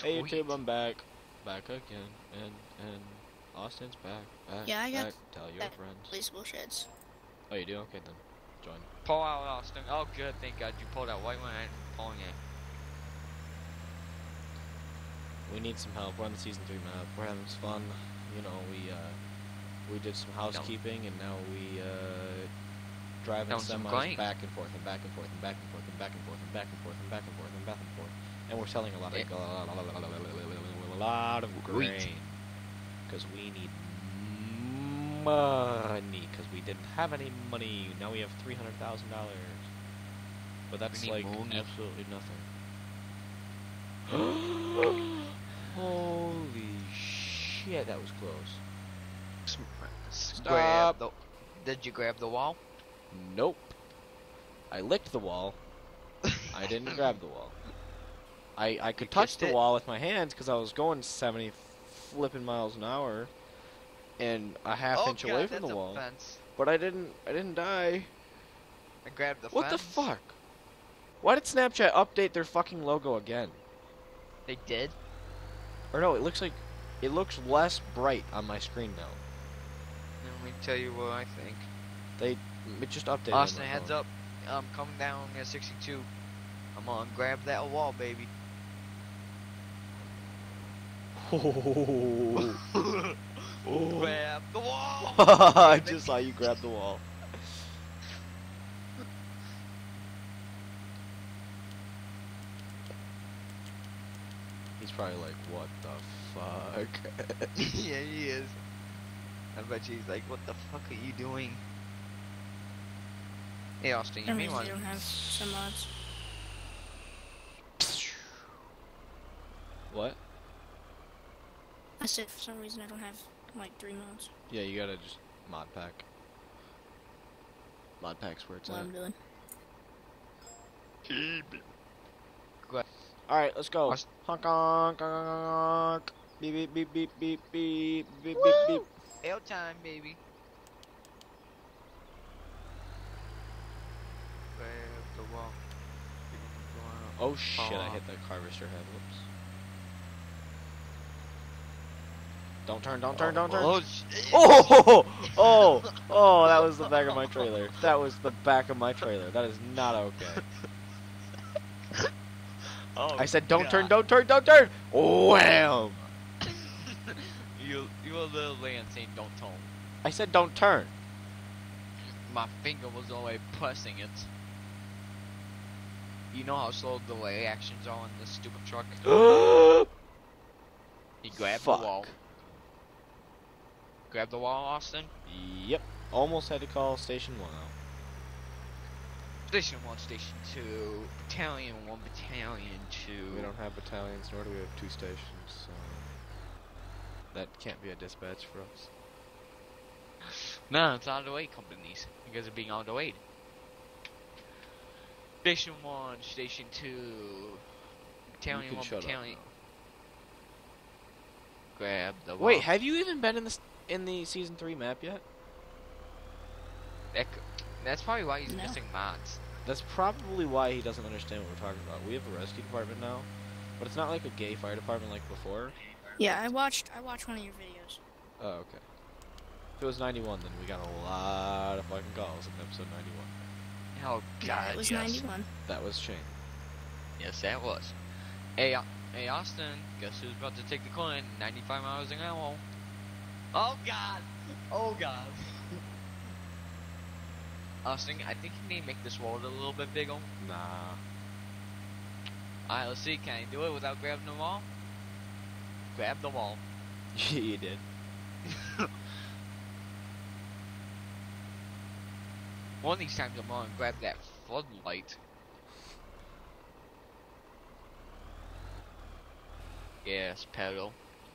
Hey YouTube, I'm back. Back again. And Austin's back. Yeah, I got Back. Tell your that friends. replaceable sheds. Oh, you do? Okay then. Join. Pull out Austin. Oh, good. Thank God you pulled that white one and pulling it. We need some help. We're on the season 3 map. We're having some fun. You know, we did some housekeeping and now we driving semis back and forth and back and forth and back and forth and back and forth and back and forth and back and forth and back and forth. And we're selling a lot of grain because we need money because we didn't have any money. Now we have $300,000, but that's like absolutely nothing. Holy shit, that was close. Stop. Did you grab the wall? Nope. I licked the wall. I didn't grab the wall. I could touch the wall with my hands because I was going 70 flipping miles an hour and a half inch away from the wall. But I didn't die. I grabbed the What fence. the fuck? Why did Snapchat update their fucking logo again? They did? Or no, it looks less bright on my screen now. Let me tell you what I think. It just updated. Austin, heads up. I'm coming down at 62. I'm gonna grab that wall, baby. Grab the wall! I just saw you grab the wall. He's probably like, what the fuck? Yeah, he is. I bet you he's like, what the fuck are you doing? Hey, Austin, you mean They don't have some mods. What? I said for some reason I don't have like 3 mods. Yeah, you gotta just mod pack. Mod pack's where it's What at. I'm doing. Alright, let's go. Honk honk honk honk. Beep beep beep beep beep beep beep beep beep. L time, baby. Grab the wall. Oh shit, I hit the harvester head. Whoops. Don't turn, don't turn, don't turn. Oh, that was the back of my trailer. That was the back of my trailer. That is not okay. I said don't turn, don't turn, don't turn. Wham! You a little land saying don't turn. I said don't turn. My finger was always pressing it. You know how slow the delay actions are on this stupid truck? He grabbed the wall. Grab the wall, Austin? Yep. Almost had to call Station 1 out. Station 1, Station 2, Battalion 1, Battalion 2. We don't have battalions, nor do we have 2 stations, so that can't be a dispatch for us. No, it's out of the way, companies. You guys are being out of the way. Station 1, Station 2, Battalion 1, Battalion. Grab the wall. Wait, have you even been in the season 3 map yet? That's probably why he's missing mods. That's probably why he doesn't understand what we're talking about. We have a rescue department now, but it's not like a gay fire department like before. Yeah, I watched one of your videos. Oh, okay. If it was 91, then we got a lot of fucking calls in episode 91. Oh god, it was 91. That was Shane. Yes, that was. Hey, Austin, guess who's about to take the coin? 95 miles an hour. Oh god! Oh god! Austin, I think you need to make this wall a little bit bigger. Nah. Alright, let's see. Can I do it without grabbing the wall? Grab the wall. You did. One of these times I'm gonna grab that floodlight. Yes, pedal.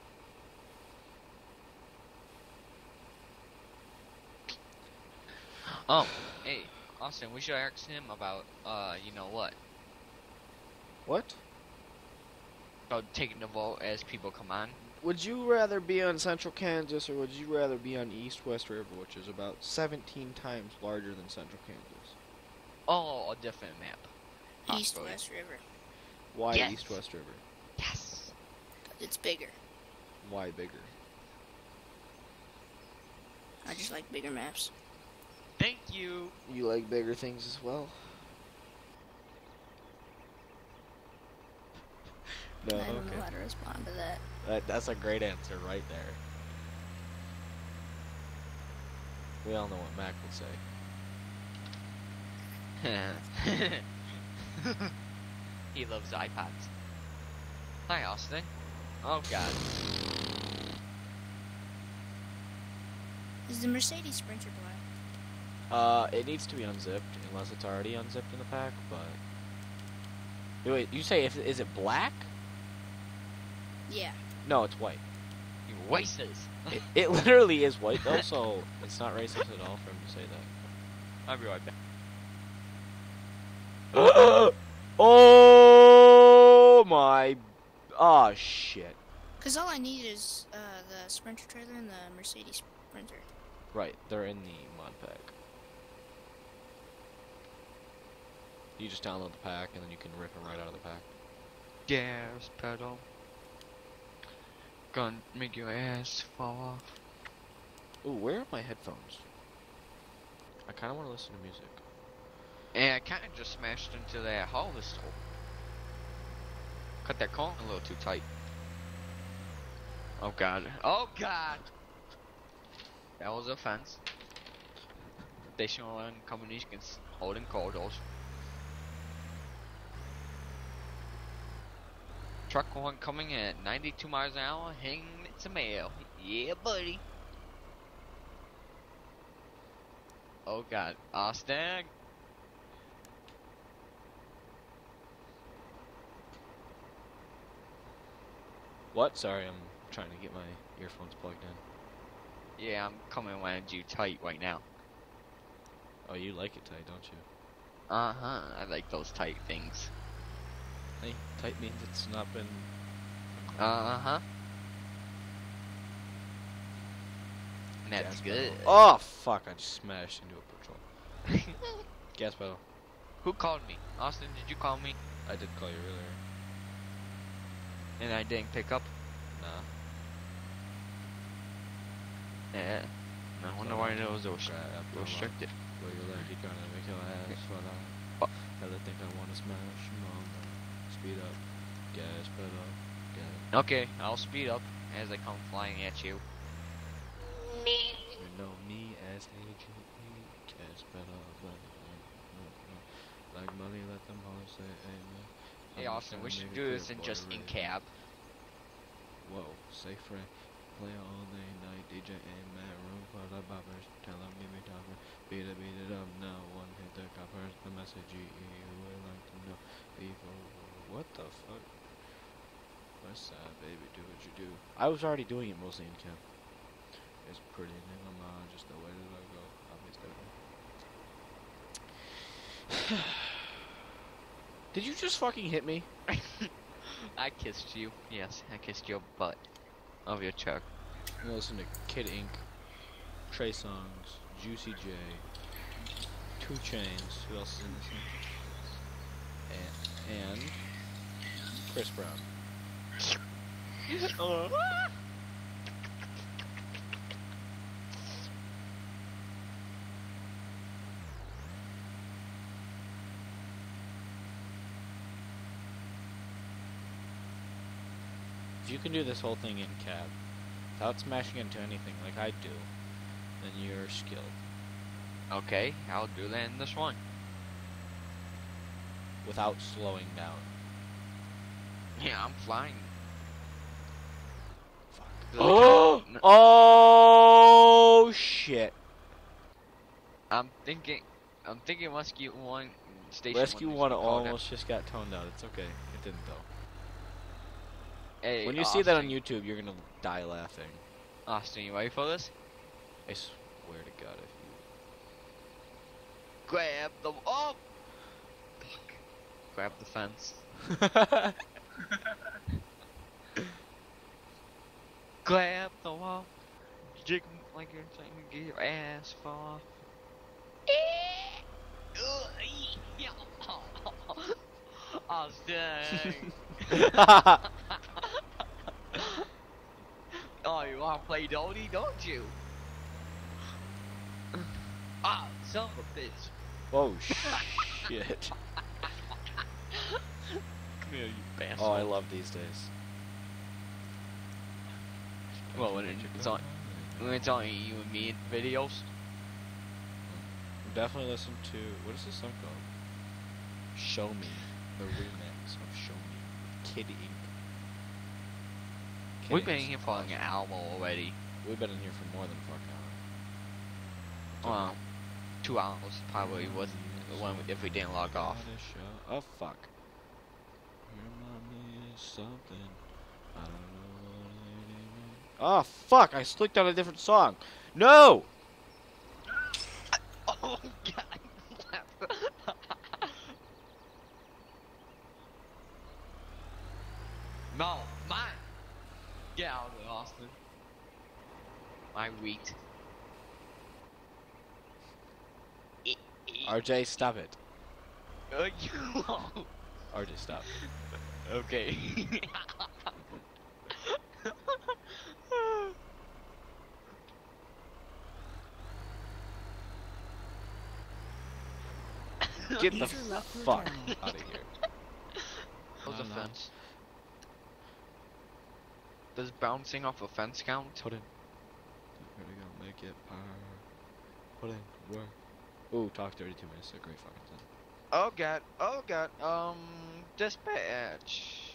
Oh, hey, Austin, we should ask him about, you know what? What? About taking the vote as people come on. Would you rather be on Central Kansas or would you rather be on East West River, which is about 17 times larger than Central Kansas? Oh, a different map. East West River. Why East West River? Yes. It's bigger. Why bigger? I just like bigger maps. Thank you. You like bigger things as well? No, I don't okay. know how to respond to that. That's a great answer right there. We all know what Mac would say. He loves iPads. Hi, Austin. Oh God. Is the Mercedes Sprinter black? It needs to be unzipped unless it's already unzipped in the pack. But wait, you say is it black? Yeah. No, it's white. You wasted. It literally is white though, so it's not racist at all for him to say that. I'll be right back. Oh my! Oh shit! Cause all I need is the Sprinter trailer and the Mercedes Sprinter. Right, they're in the mod pack. You just download the pack and then you can rip them right out of the pack. Gas pedal. Gonna make your ass fall off. Ooh, where are my headphones? I kind of want to listen to music. And I kind of just smashed into that harvest hole. Cut that corn a little too tight. Oh God. Oh God. That was a fence. Station one combinations holding corridors. Truck one coming in at 92 miles an hour, hanging it to mail. Yeah, buddy. Oh God, Austin. What? Sorry, I'm trying to get my earphones plugged in. Yeah, I'm coming around you tight right now. Oh, you like it tight, don't you? Uh-huh, I like those tight things. Hey, tight means it's not been... Uh-huh. And that's Gas good. pedal. Oh, fuck, I just smashed into a patrol. Gas pedal. Who called me? Austin, did you call me? I did call you earlier. And I didn't pick up? Nah. Yeah. I wonder why those are restricted. Where you like, you're gonna make your ass fall out. Hella think I wanna smash, mama. Speed up. Gas pedal. Gas. Okay, I'll speed up as I come flying at you. You know me as AGE. Gas pedal. Like money, let them all say amen. Hey Austin, we should do this in just in cab. Whoa, say Frank. Play all day, night, DJ in that room for the boppers. Tell them give me topper. Beat it up now. One hit the coppers. The message you would like to know. People, what the fuck? West side, baby, do what you do. I was already doing it mostly in camp. It's pretty nigga mine, just the way that I go. Obviously. Did you just fucking hit me? I kissed you. Yes, I kissed your butt of your truck. I'm gonna listen to Kid Ink, Trey Songz, Juicy J, 2 Chainz. Who else is in this one? And Chris Brown. If you can do this whole thing in cab without smashing into anything like I do, then you're skilled. Okay, I'll do that in this one. Without slowing down. Yeah, I'm flying. Fuck. Oh! Oh shit. I'm thinking Rescue 1 station. Rescue one 1 is called almost just got toned out. It's okay. It didn't though. Hey, When you see that on YouTube, you're gonna die laughing. Austin, you ready for this? I swear to God, if Grab the fuck. Grab the fence. you. Grab the wall. Jig like you're trying to get your ass off. Austin. want to play Dodie, don't you? Ah, son of a bitch. Oh shit. Come here, you bastard. Oh, I love these days. Well, when it's on you and me videos. Definitely listen to, what is this song called? Show Me, the remix of Show Me, Kid Ink. Kid We've been Ink's here for like an hour already. We've been in here for more than a fucking hour. Well, 2 hours probably was when if we didn't log off. Oh fuck. Your mommy is something. I don't know what it is. Oh fuck, I clicked on a different song. No! Oh god. No, mine. Get out of there, Austin. My wheat. RJ, stop it. You won't. RJ, stop. Okay. Get the User left your fuck channel. out of here. How's No, a no. fence? Does bouncing off a fence count? Put in. Here we go. Make it power. Put in. Where? Ooh, talk 32 minutes. A great fucking thing. Oh god, dispatch.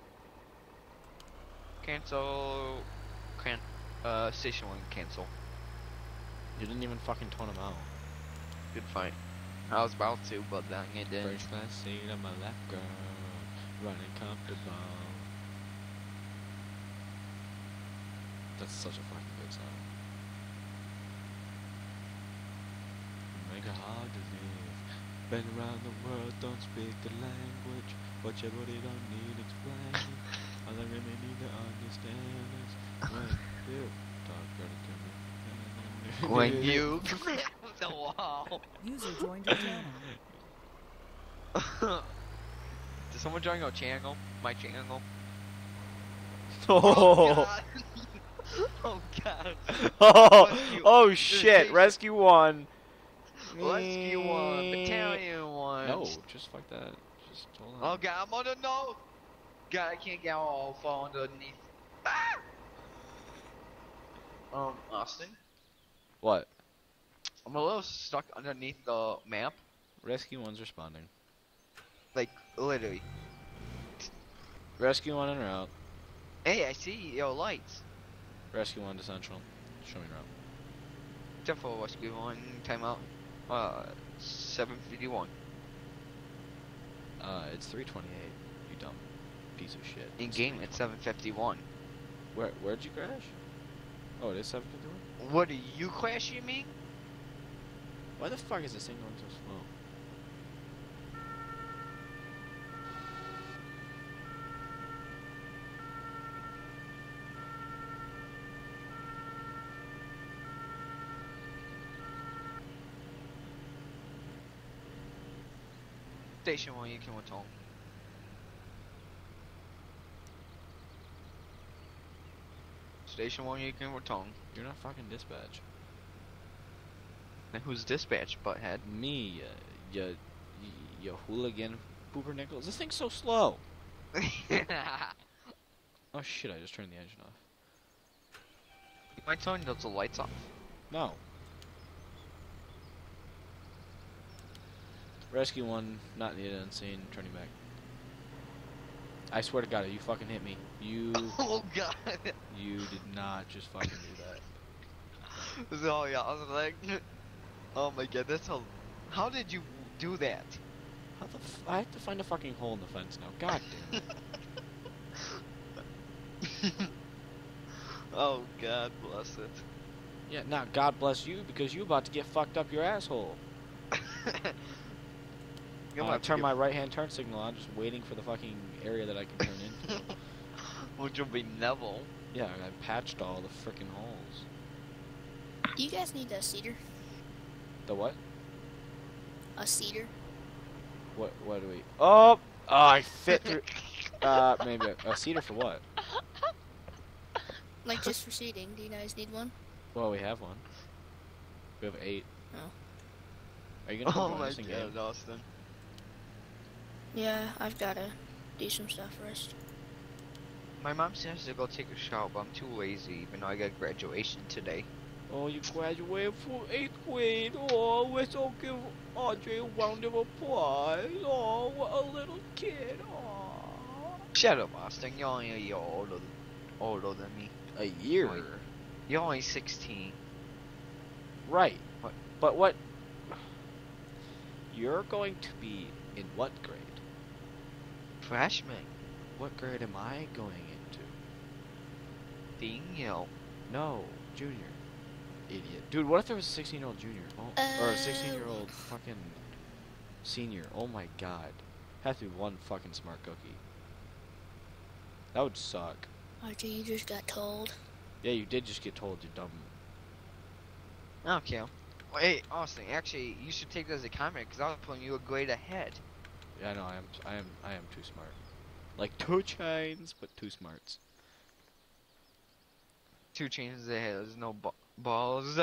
Cancel. Station 1 cancel. You didn't even fucking tone him out. Good fight. I was about to, but then it didn't. First class seat on my left, girl. Running comfortable. That's such a fucking good song. Make it hard to live. Been around the world, don't speak the language. But your body don't need explaining. All I really need to understand is when you talk better to me. When you grab the wall. User joined your channel. Did someone join your channel? My channel? Oh, Oh god. oh, Rescue. oh shit! Rescue 1. Rescue 1. Battalion 1. No, just fuck that. Just hold on. Oh god, I'm on the nose. God, I can't get all fall underneath. Ah! Austin? What? I'm a little stuck underneath the map. Rescue 1's responding. Like, literally. Rescue 1 en route. Hey, I see your lights. Rescue 1 to Central. Show me route. Careful, Rescue 1, timeout. 7:51. It's 3:28. You dumb piece of shit. In game, it's 7:51. Where'd you crash? Oh, it is 7:51. What are you crashing me? Why the fuck is this thing going so slow? Station 1, you can return. Station 1, you can return. You're not fucking dispatch. Now who's dispatch, butthead? Me, you hooligan pooper nickels. This thing's so slow. Oh shit! I just turned the engine off. You might turn those lights off. No. Rescue 1, not needed, unseen, turning back. I swear to God, you fucking hit me. You Oh god. you did not just fucking do that. So yeah, I was like, oh my god, that's how did you do that? How the I have to find a fucking hole in the fence now. God damn it. Oh god bless it. Yeah, now God bless you because you about to get fucked up your asshole. You I might turn be- my right-hand turn signal on, just waiting for the fucking area that I can turn into. Which will be Neville. Yeah, I patched all the freaking holes. Do you guys need a cedar? The what? A cedar? What do we? Oh, I fit through. Maybe a cedar for what? Like just for seating. Do you guys need one? Well, we have one. We have 8. Oh. Are you gonna come Oh join my us in game? god, Austin. Yeah, I've gotta do some stuff first. My mom says to go take a shower, but I'm too lazy, even though I got graduation today. Oh, you graduated from 8th grade. Oh, let's all give Audrey a round of applause. Oh, what a little kid. Oh. Shut up, Austin. You're only a year older than me. A year? Wait. You're only 16. Right. What? But what? You're going to be in what grade? Freshman. What grade am I going into? Daniel. No, junior. Idiot. Dude, what if there was a 16-year-old junior? Oh, or a 16-year-old fucking senior. Oh my god. Has to be one fucking smart cookie. That would suck. Archie, you just got told. Yeah, you did just get told, you dumb. Okay. Wait, Austin, actually, you should take that as a comment, because I was putting you a grade ahead. Yeah, I know, I am too smart. Like 2 chains, but 2 smarts. 2 chains ahead, there's no balls,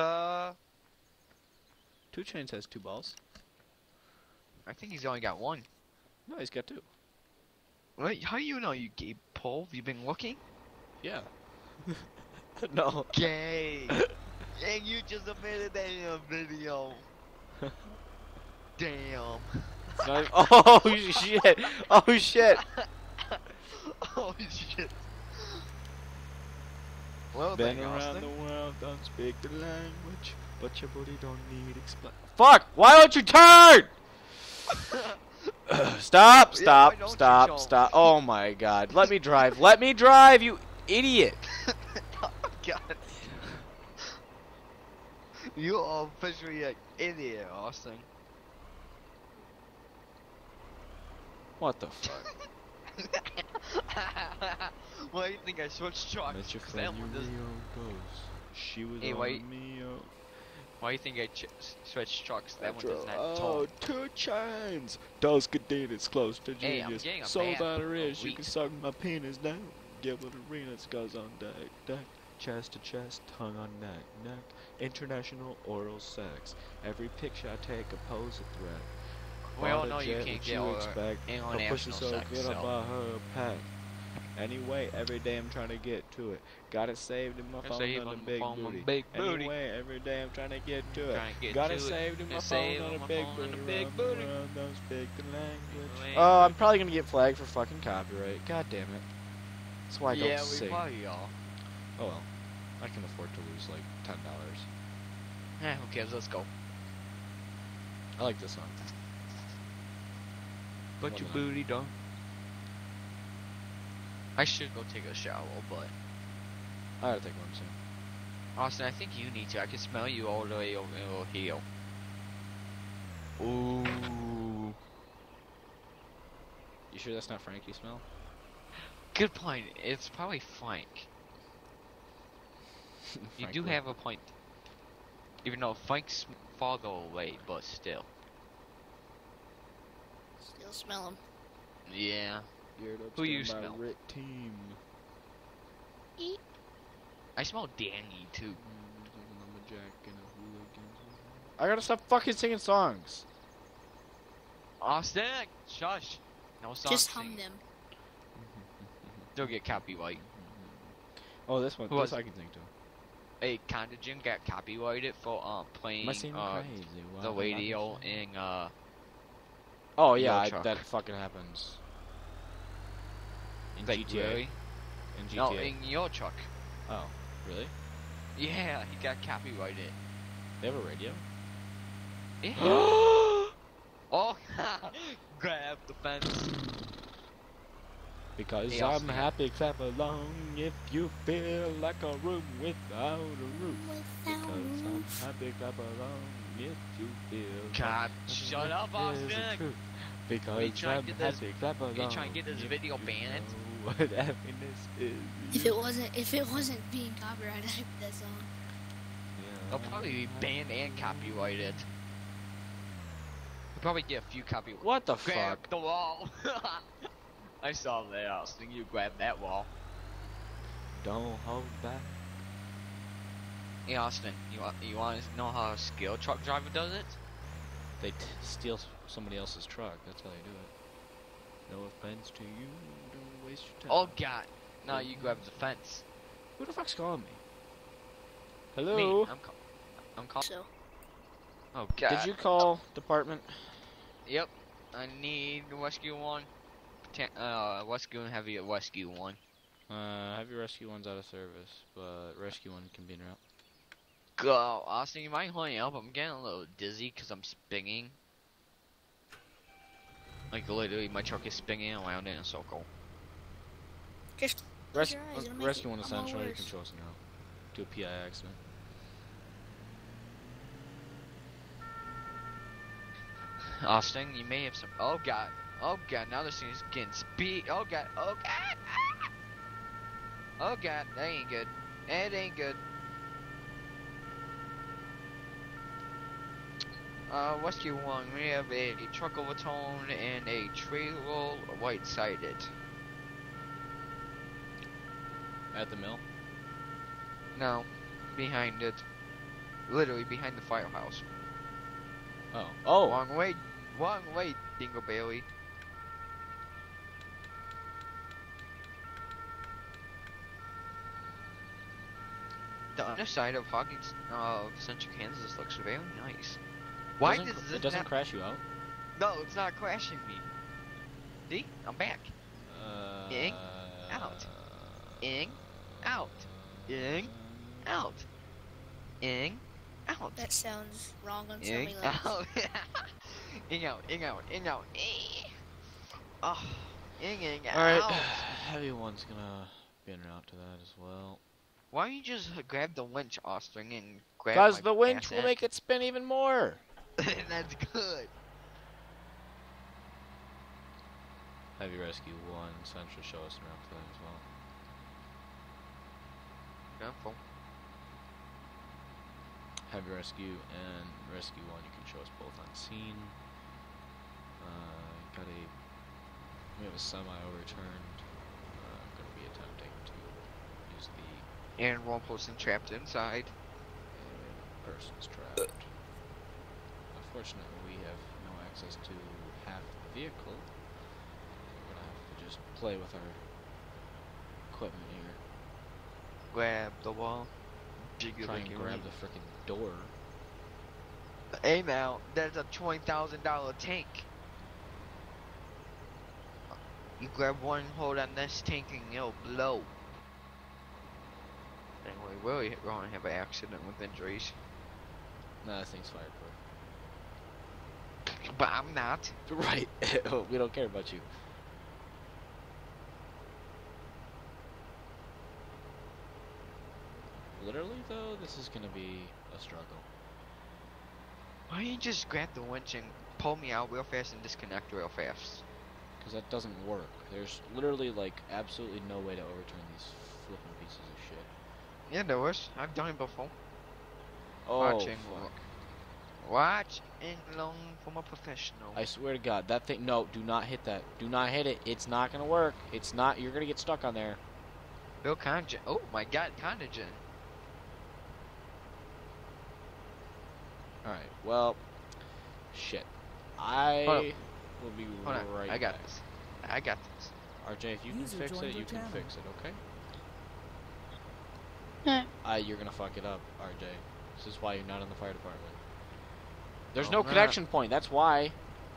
2 chains has 2 balls. I think he's only got 1. No, he's got 2. Wait, how do you know, you gay pole? You been looking? Yeah. No. Gay! And you just admitted that in a video. Damn. No, oh shit! Oh shit! Oh shit. Well, Been then, around Austin. the world, don't speak the language, but your booty don't need explain. Fuck! Why don't you turn? Stop! Yeah, why Stop! don't you Stop! jump? Stop! Oh my god! Let me drive! Let me drive! You idiot! Oh god. You are officially an idiot, Austin. What the fuck? Why do you think I switched trucks? Met your 'Cause friend that one doesn't- Ghost. She was Hey, on wait. me. Why do you think I switched trucks? That one does not Oh, toll. 2 chains. Dos Cadenas close to Hey, I'm genius. getting a Sold bath out of of wrist. You wheat. can suck my penis down. Give it arenas, goes on deck. Chest to chest, tongue on neck. International oral sex. Every picture I take a pose a threat. Well, Bought a no, you jet, can't what get you all expect? Her pussy international so sex, good, I so. buy her a pack. Anyway, every day I'm trying to get to it. Got it saved in my phone Saved on a on the big phone on booty. big booty. Anyway, every day I'm trying to get to it. Trying to get Got to it it. saved in my It's phone saved on on a my big phone on a booty. big Around booty. the world, don't speak the language. Language. Oh, I'm probably gonna get flagged for fucking copyright. God damn it. That's why I Yeah, don't we sing. probably all. Oh well. I can afford to lose like $10. Eh, who cares? Let's go. I like this song. Put Why your not? booty down. I should go take a shower, but I gotta take one soon. Austin, I think you need to. I can smell you all the way over here. Ooh. You sure that's not Frankie smell? Good point. It's probably Frank. You Frank do Will. have a point. Even though Frank's farther away, but still. Still smell them. Yeah. Geared up Who you stand by smell? Rick Team. I smell Danny too. I gotta stop fucking singing songs. Austin! Shush! No song Just hum singing. them. They'll get copyright. Oh, this one. Who This was- I can sing to. Hey, Conda Jim got copyrighted for playing Am I singing crazy? the Wow, radio I'm- in Oh yeah, Yo truck. that fucking happens. In like GTA. really? In GTA. No, in your truck. Oh, really? Yeah, he got copyrighted. They have a radio? Yeah. Oh, grab the fence. Because Hey, I'm Austin. happy, clap along if you feel like a room without a roof. Because I'm happy, clap along if you feel God, like shut up, there's a Austin. truth. Because Are you trying I'm to get this- happy, clap along. you trying to get this if video you banned? know what happiness is. If it wasn't being copyrighted, I'd put that song. They'll probably be banned and copyrighted. We'll probably get a few copyrights. What the Grab fuck? the wall. I saw that, Austin. You grabbed that wall. Don't hold back. Hey Austin, you want to know how a skilled truck driver does it? They steal somebody else's truck. That's how they do it. No offense to you. Don't waste your time. Oh God! Now you grab the fence. Who the fuck's calling me? Hello? Me. I'm calling. So, Oh God! Did you call department? Yep. I need rescue one. Rescue and heavy at rescue one. Heavy rescue one's out of service, but rescue one can be en route. Go, Austin. You might hold me up. I'm getting a little dizzy because I'm spinning. Like literally, my truck is spinning around in a circle. just close your eyes, it'll make Rescue it one a lot essential. You worse. can show us now. Do a PI accident. Austin, you may have some. Oh God! Oh God! Now this thing is getting speed. Oh God! Oh God! Ah! Oh God! That ain't good. That ain't good. Rescue one. We have a truck overtone and a trailer white-sided. At the mill? No, behind it. Literally behind the firehouse. Oh. Oh! Wrong way, Dingle Bailey. The underside of Hawkins, Central Kansas looks very nice. Why does this It doesn't not... crash you out? No, it's not crashing me. See? I'm back. In, out. In, out. In, out. In, out. That sounds wrong on so In, many levels. out. In, out, in, out, in, out. Oh, in, out. Alright, heavy one's gonna be en route to that as well. Why don't you just grab the winch, Austin, and grab Because my the winch ass will end? make it spin even more! That's good. Heavy rescue one, Central show us en route to that as well. Careful. Heavy rescue and rescue one, you can show us both on scene. We have a semi overturned. Gonna be attempting to use the And one person trapped inside. person's trapped. Unfortunately, we have no access to half the vehicle. We're gonna have to just play with our equipment here. Grab the wall. Try and grab the frickin' door. Hey now, there's a $20,000 tank. You grab one hold on this tank and it'll blow. Anyway, we're going to have an accident with injuries. Nah, that thing's fireproof. But I'm not. Right. We don't care about you. Literally, though, this is gonna be a struggle. Why don't you just grab the winch and pull me out real fast and disconnect real fast? Because that doesn't work. There's literally, like, absolutely no way to overturn these flipping pieces of shit. Yeah, there was. I've done it before. Oh, Watching. fuck. Watch and learn from a professional. I swear to God, that thing, no, do not hit that. Do not hit it. It's not gonna work. It's not, you're gonna get stuck on there. Bill Congen. Oh my God, Congen. Alright, well, shit. Hold I will be Hold on, right I got back. this. I got this. RJ, if you can User fix joined it, your you can channel. fix it, okay? Huh. You're gonna fuck it up, RJ. This is why you're not in the fire department. There's Oh, no nah. connection point, that's why.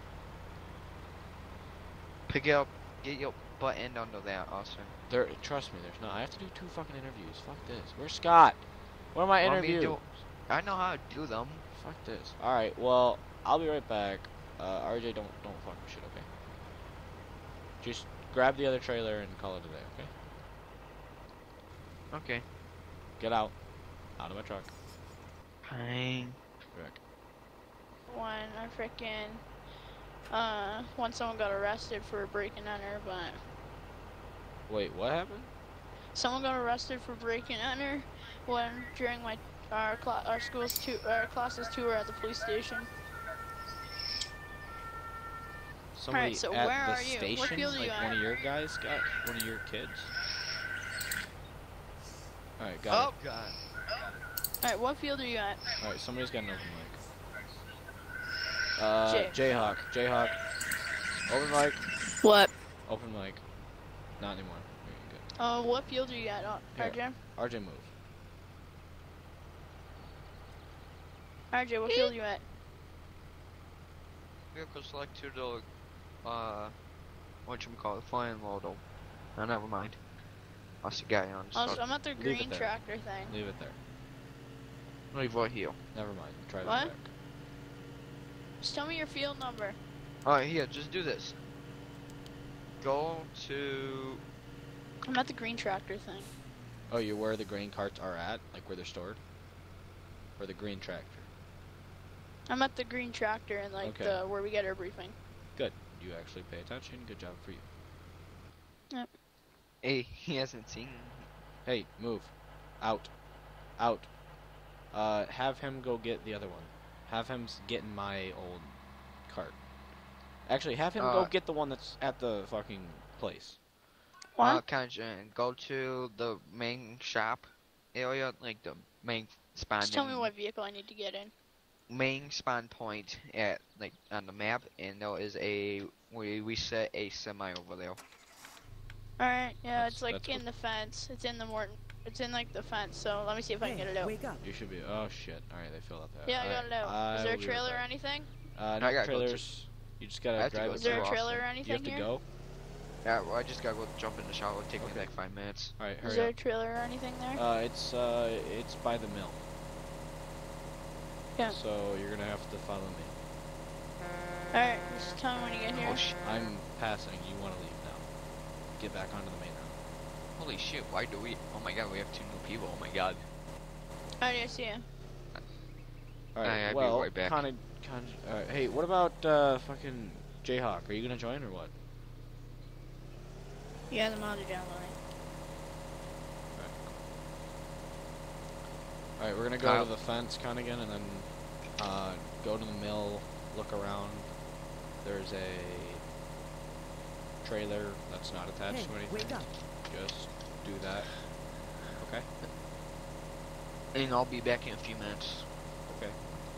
Pick it up. Get your butt end under that, Austin. Trust me, there's not. I have to do 2 fucking interviews. Fuck this. Where's Scott? Where are my Want me to interviews? I know how to do them. Fuck this. Alright, well, I'll be right back. RJ, don't fuck with shit, okay? Just grab the other trailer and call it a day, okay? Okay. Get out. Out of my truck. Fine. Be back. When someone got arrested for a break and enter, but Wait, what happened? someone got arrested for break and enter when during our classes tour at the police station. Somebody so at where the are you? What station? field are you Like one at? of your guys got one of your kids? Alright, got Oh god. Alright, what field are you at? it. Alright, somebody's got an open mic. Jay. Jayhawk. Open mic. What? Open mic. Not anymore. You're good. What field are you at, Here. RJ? RJ, move. RJ, what field are you at? Vehicle select to the, whatchamacallit, flying model. Oh, never mind. That's the guy on. Also, I'm at the Leave it green there. tractor thing. Leave it there. Leave right here. Never mind. Try that What? back. Just tell me your field number. Alright, here, just do this. Go to... I'm at the green tractor thing. Oh, you're where the grain carts are at? Like where they're stored? Or the green tractor? I'm at the green tractor and like Okay. the where we get our briefing. Good. You actually pay attention. Good job for you. Hey, he hasn't seen... Hey, move. Out. Out. Have him go get the other one. Have him get in my old cart. Actually, have him go get the one that's at the fucking place. What? Kanjin, go to the main shop area, like the main spawn. Just tell me what vehicle I need to get in. Main spawn point at like on the map, and there is a we set a semi over there. Alright, yeah, That's- it's like that's in what- the fence. It's in the Morton. It's in like the fence. So let me see if I can get it out. Wake up. You should be. Oh shit! All right, they filled out that. Yeah, I got it out. Is there a trailer or anything? No I gotta go trailers. You just I gotta have to drive go it. Is there a to trailer or Austin. anything You have to here? go. Yeah, well, I just gotta go jump in the shower. It'll take me Okay. like 5 minutes. All right, Is hurry there a up. trailer or anything there? It's by the mill. Yeah. So you're gonna have to follow me. Alright, just tell me when you get here. Oh sh! I'm passing. You want to leave now? Get back onto the main road. Holy shit! Why do we? Oh my god, we have 2 new people. Oh my god. Alright, I see you. All right. I'll be well, right back. hey, what about fucking Jayhawk? Are you gonna join or what? Yeah, the mod are downloading. All right, we're gonna go Kyle. to the fence, Connigan, and then go to the mill, look around. There's a trailer that's not attached Hey, to anything. wake up. Just do that. Okay. And I'll be back in a few minutes. Okay.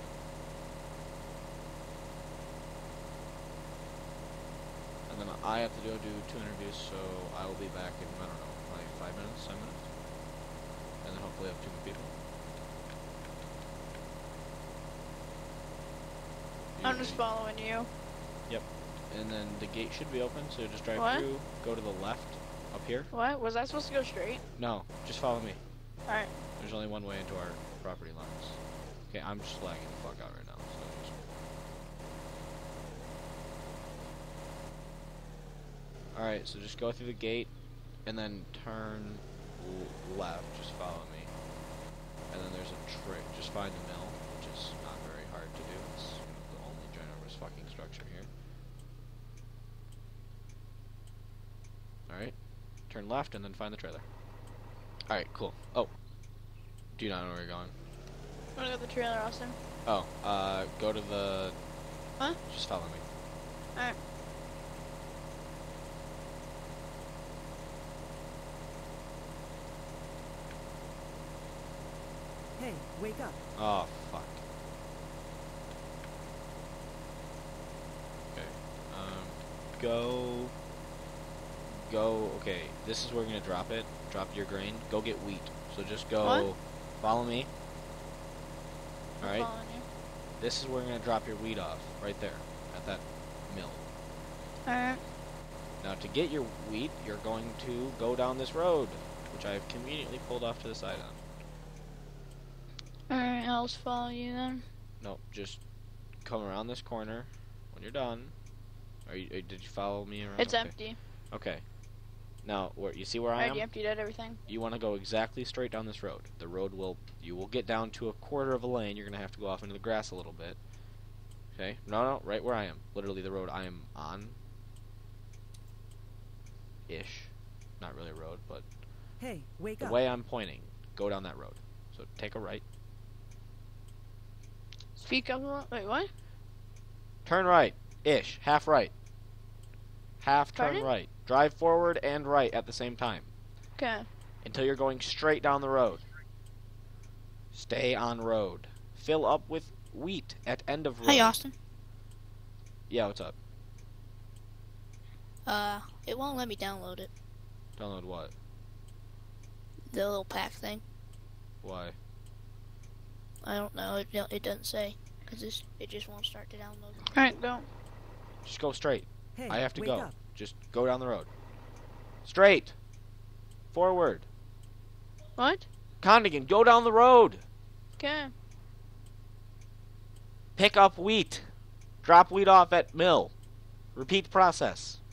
And then I have to do 2 interviews, so I will be back in, I don't know, like 5 minutes, 10 minutes. And then hopefully have 2 more people. I'm just following you. And then the gate should be open, so just drive What? through, go to the left, up here. What? Was I supposed to go straight? No, just follow me. Alright. There's only one way into our property lines. Okay, I'm just lagging the fuck out right now. So just... Alright, so just go through the gate, and then turn left, just follow me. And then there's a just find the mill, which is not very hard to do. It's the only ginormous fucking structure here. Alright, turn left and then find the trailer. Alright, cool. Oh, do you not know where you're going? I'm gonna go to the trailer, Austin. Oh, go to the... Huh? Just follow me. Alright. Hey, wake up. Oh, fuck. Okay. Okay, this is where we're gonna drop it. Drop your grain. Go get wheat. So just go... What? Follow me. I'm Alright? following you. This is where we're gonna drop your wheat off. Right there. At that mill. Alright. Now, to get your wheat, you're going to go down this road, which I have conveniently pulled off to the side on. Alright, I'll just follow you then. No, just come around this corner when you're done. Did you follow me around? It's Okay. empty. Okay. Now, you see where I I am? already emptied out everything. You want to go exactly straight down this road. The road you will get down to a quarter of a lane. You're going to have to go off into the grass a little bit. Okay? No, right where I am. Literally the road I am on. Ish. Not really a road, but Hey, wake the up. way I'm pointing. Go down that road. So take a right. Speak up a little. Wait, what? Turn right. Ish. Half right. Half turn Pardon? right. Drive forward and right at the same time. Okay. until you're going straight down the road. Stay on road. Fill up with wheat at end of road. Hey, Austin. Yeah, what's up? It won't let me download it. Download what? The little pack thing. Why? I don't know. It doesn't say. Because it just won't start to download. Alright, go. Just go straight. Hey, I have to wake go. up. Just go down the road. Straight. Forward. What? Condigan, go down the road. Okay. Pick up wheat. Drop wheat off at mill. Repeat process.